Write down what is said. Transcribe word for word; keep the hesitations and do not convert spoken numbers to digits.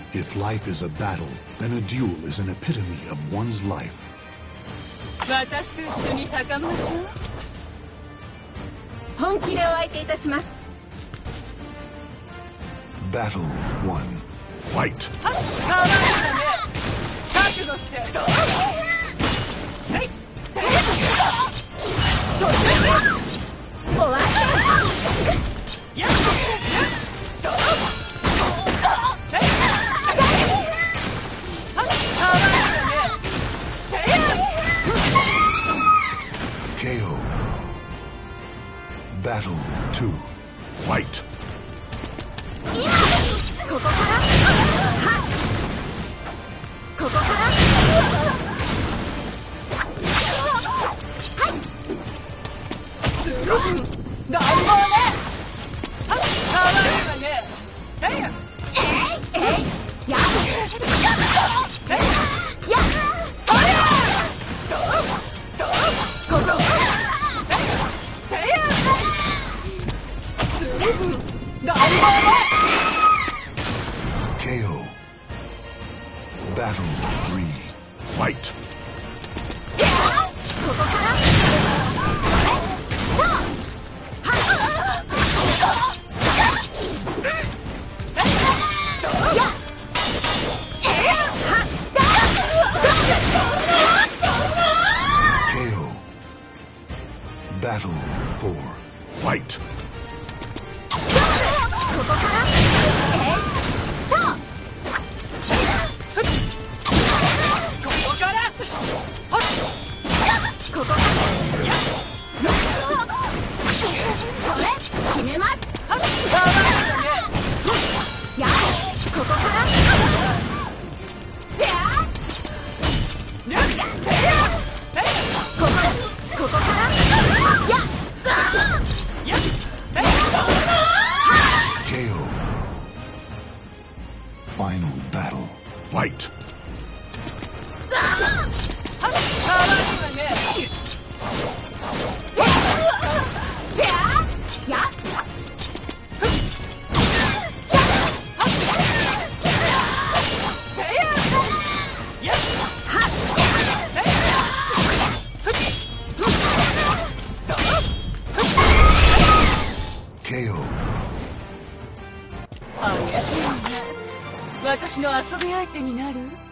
If life is a battle, then a duel is an epitome of one's life. 私と一緒に高ましょう。 本気でお相手いたします。 Battle one. Fight. はっ、かわいいわね。覚悟して。せい。 終わった。 やっ。どう。 ケーオー Battle two. Fight. ここからはっここからはいずいぶん乱暴ね。はっ、かわいいわね。えいや。 えいえいやえいやおりゃどうどうここえいやずいぶん乱暴ね。 ケーオー Battle three. Fight. ここから Battle four. Fight. ここからえいとここからここからそれ決めます。 はっ、かわいいわね。 やここからであにゃってやえいここここからややっえいケーオー Final battle. Fight. はっ、かわいいわね。 であやケーオー怪しいね。私の遊び相手になる？